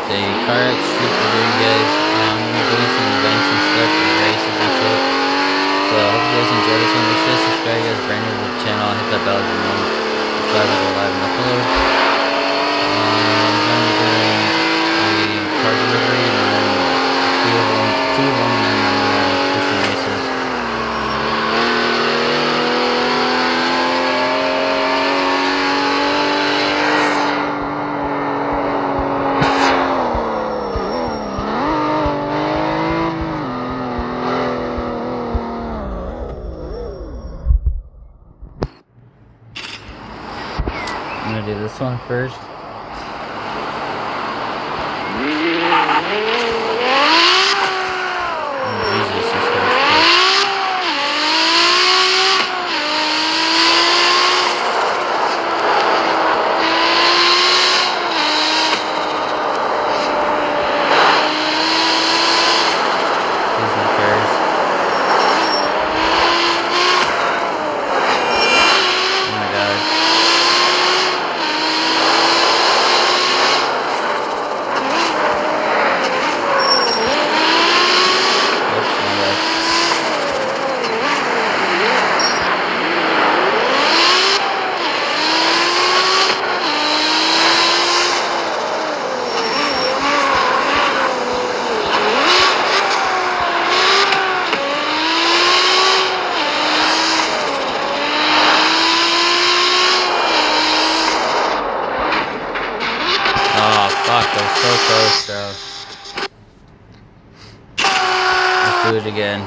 a CarX Street video, you guys. I'm doing some events and stuff and races and shit. So I hope you guys enjoy this one. Make sure to subscribe, you guys, brand new to the channel. Hit that bell to know if I go live and upload. I'm going to be doing a car delivery and then two of them, and then I'm going to do some races. I'm gonna do this one first. Oh, Jesus, this guy's quick. Please no cares. Oh my God. Oh fuck, that was so close, bro. Let's do it again.